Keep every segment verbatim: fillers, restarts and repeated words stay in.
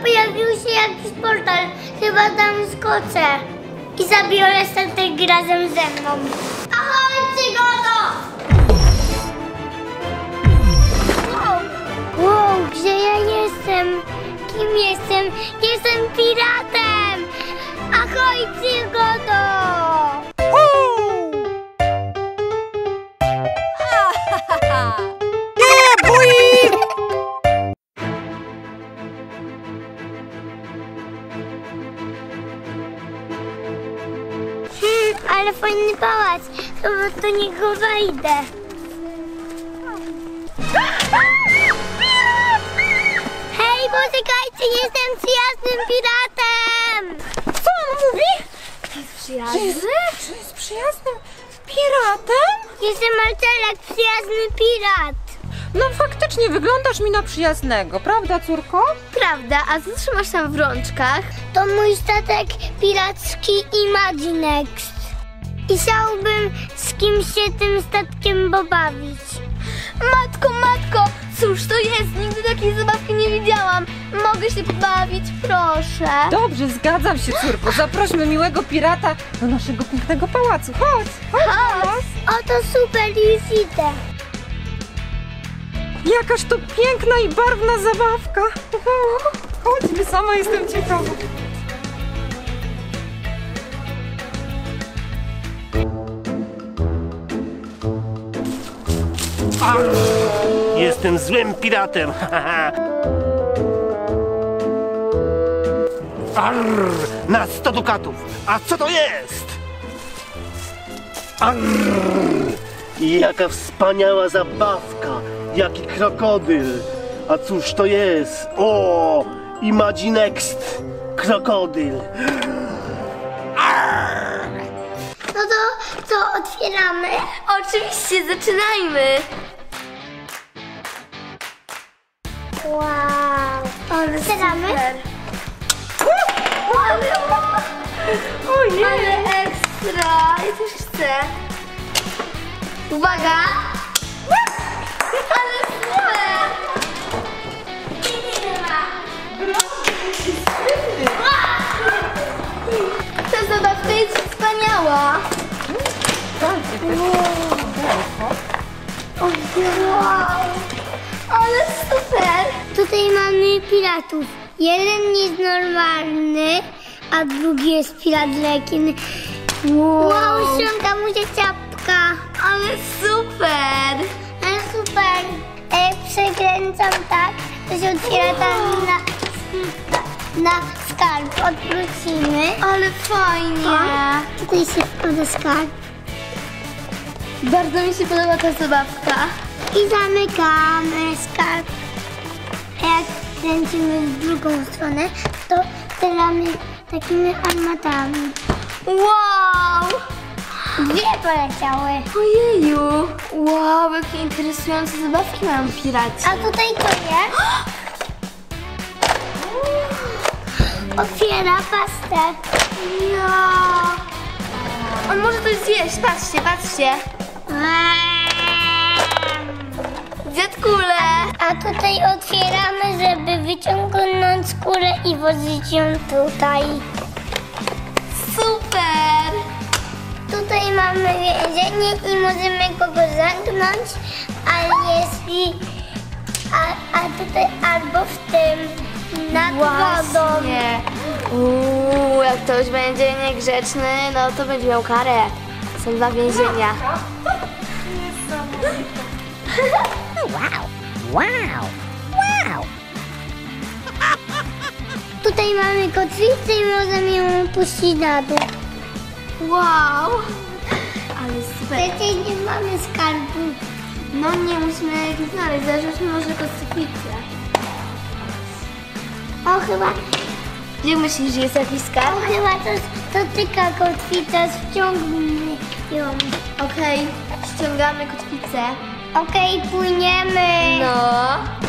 pojawił się jakiś portal. Chyba tam skoczę. I zabiorę statek razem ze mną. Ahoj, przygodo! Wow. Wow, gdzie ja jestem? Kim jestem? Jestem piratem! Ahoj, przygodo! Ale fajny pałac, chyba do niego wejdę. Hej, poczekajcie, jestem przyjaznym piratem! Co on mówi? Kto jest przyjazny? Czy jest przyjaznym piratem? Jestem Marcelek, przyjazny pirat. No faktycznie wyglądasz mi na przyjaznego, prawda, córko? Prawda, a co trzymasz tam w rączkach? To mój statek piracki Imaginext. I chciałbym z kimś się tym statkiem pobawić. Matko, matko, cóż to jest? Nigdy takiej zabawki nie widziałam. Mogę się pobawić, proszę. Dobrze, zgadzam się, córko. Zaprośmy miłego pirata do naszego pięknego pałacu. Chodź, chodź. Chodź. Oto super, już idę. Jakaż to piękna i barwna zabawka. Chodźmy, sama jestem ciekawa. Arr, jestem złym piratem. Arr, na sto dukatów. A co to jest? Arr, jaka wspaniała zabawka. Jaki krokodyl. A cóż to jest? O, Imaginext krokodyl. Arr. No to co, otwieramy? Oczywiście, zaczynajmy. Wow. Ale otwieramy? Ale, Ojej. ale ekstra. Ja też chcę. Uwaga. Ale super. Ta zabawka jest wspaniała. Wow. Ale super. Tutaj mamy piratów. Jeden jest normalny, a drugi jest pirat rekin. Wow, wow, ściąga mu się czapka. Ale super. Ale super. A jak przekręcam tak, to się otwiera tam na, na skarb. Odwrócimy. Ale fajnie. O, tutaj się wkłada skarb. Bardzo mi się podoba ta zabawka. I zamykamy skarb. A jak kręcimy w drugą stronę, to otwieramy takimi armatami. Wow! Dwie poleciały. Ojeju! Wow, jakie interesujące zabawki mają piraci. A tutaj to jest? Otwiera pastę. Ja. On może coś zjeść, patrzcie, patrzcie. Dziadkule. A tutaj otwieramy, żeby wyciągnąć skórę i włożyć ją tutaj. Super! Tutaj mamy więzienie i możemy kogo zamknąć, ale jeśli... A, a tutaj albo w tym, nad wodą. Uuu, jak ktoś będzie niegrzeczny, no to będzie miał karę. Są dwa więzienia. Wow, wow, wow. Tutaj mamy kotwicę i możemy ją puścić na dół. Wow. Ale super. Przecież nie mamy skarbu. No nie, musimy jakiś znaleźć. Zarzućmy może kotwicę. O, chyba... Gdzie myślisz, że jest jakiś skarb? O, chyba to, to tylko kotwica. Ściągnij ją. Okej, okay. Ściągamy kotwicę. Okej, okay, płyniemy. No.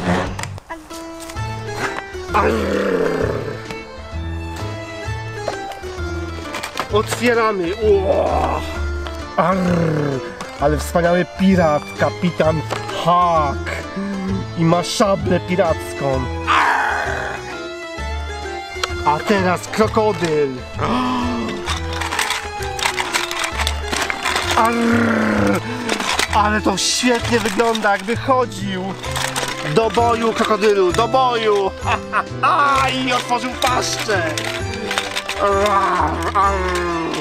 Otwieramy. O! Arr, ale wspaniały pirat, kapitan Hak. I ma szablę piracką. Arr. A teraz krokodyl. Arr, ale to świetnie wygląda, jakby chodził. Do boju, krokodylu, do boju! Ha, ha, ha, i otworzył paszczę! Arr, arr.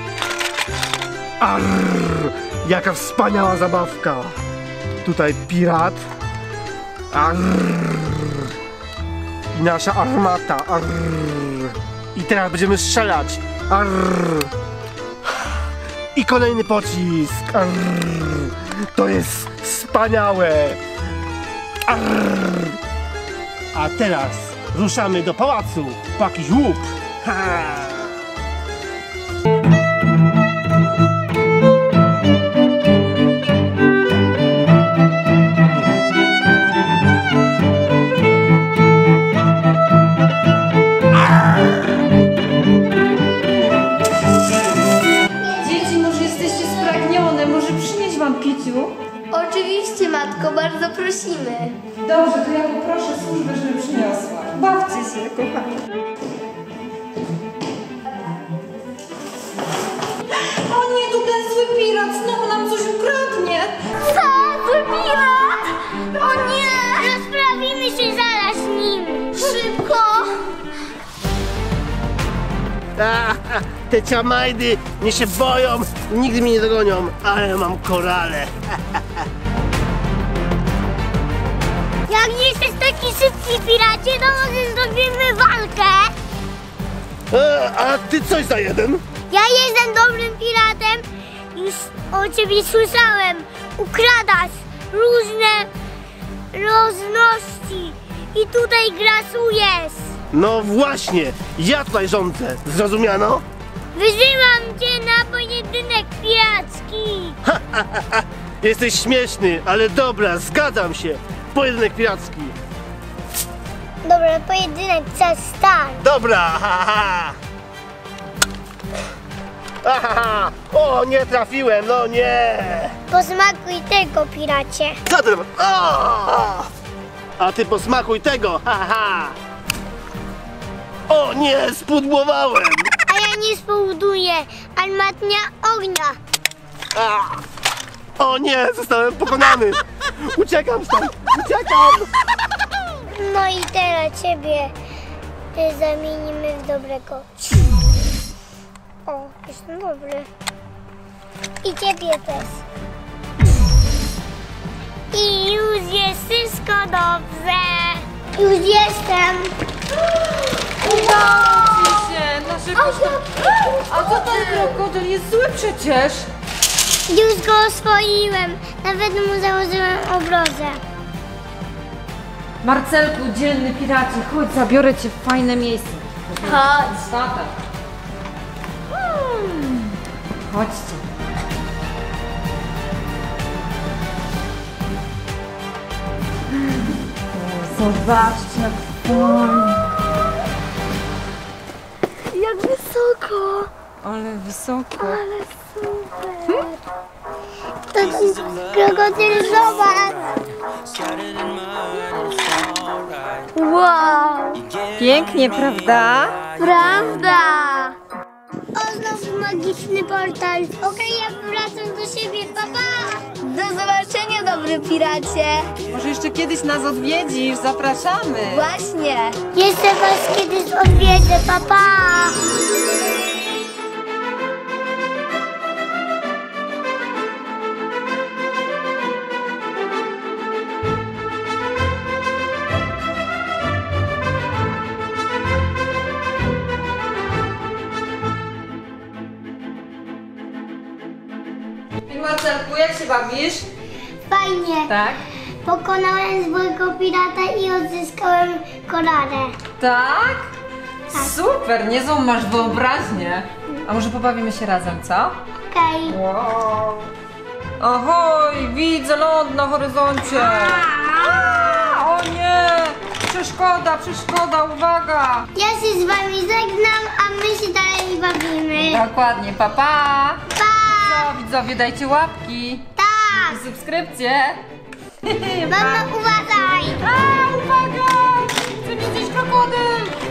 Arr, jaka wspaniała zabawka! Tutaj pirat. Arr, i nasza armata. Arr, i teraz będziemy strzelać. Arr, i kolejny pocisk. Arr, to jest wspaniałe. Arr. A teraz ruszamy do pałacu po jakiś łup. Ha. Dzieci, może jesteście spragnione, może przynieść wam piciu? Oczywiście, matko, bardzo prosimy. Dobrze, to ja poproszę służbę, żeby przyniosła. Bawcie się, kochani. O nie, to ten zły pirat znowu nam coś ukradnie. Co? Zły pirat? O nie! Rozprawimy się zaraz z nim. Szybko! A, te ciamajdy mnie się boją, nigdy mnie nie dogonią, ale mam korale. Jak nie jesteś taki szybki, piracie, to może zrobimy walkę. E, a ty coś za jeden? Ja jestem dobrym piratem. Już o ciebie słyszałem. Ukradasz różne rozności i tutaj grasujesz. No właśnie, ja tutaj rządzę, zrozumiano? Wyzywam cię na pojedynek piracki. Jesteś śmieszny, ale dobra, zgadzam się. Pojedynek piracki. Dobra, pojedynek, czas start. Dobra, ha, ha. Ahaha. O, nie trafiłem, no nie. Posmakuj tego, piracie. Co ty? O! A ty posmakuj tego, ha, ha. O nie, spudłowałem. A ja nie spowoduję armatnia ognia. A. O nie, zostałem pokonany. Uciekam stąd, uciekam. No i teraz ciebie y, zamienimy w dobrego. O, jestem dobry. I ciebie też. I już jest wszystko dobrze. Już jestem. Bawcie się, nasze A co ten krokodyl jest zły przecież? Już go oswoiłem. Nawet mu założyłem obrozę. Marcelku, dzielny piracie, chodź, zabiorę cię w fajne miejsce. Chodź. Statek. Hmm. Chodźcie. O, zobaczcie, jak fajnie. Jak wysoko. Ale wysoko. Ale super. To ci krokodyl, zobacz. Wow. Pięknie, prawda? Prawda. O, znowu magiczny portal. Okej, ja wracam do siebie, pa, pa. Do zobaczenia, dobry piracie. Może jeszcze kiedyś nas odwiedzisz, zapraszamy. Właśnie. Jeszcze was kiedyś odwiedzę, pa, pa. Marcelku, jak się bawisz? Fajnie. Tak? Pokonałem złego pirata i odzyskałem korale. Tak? Super, niezłą masz wyobraźnię. A może pobawimy się razem, co? Okej. Wow. Ahoj, widzę ląd na horyzoncie. A, o nie, przeszkoda, przeszkoda, uwaga. Ja się z wami żegnam, a my się dalej bawimy. Dokładnie, pa, pa. Pa! Co, widzowie, dajcie łapki Tak! i subskrypcje. Mama, uważaj! A, uwaga! Chcę widzieć krokodyl!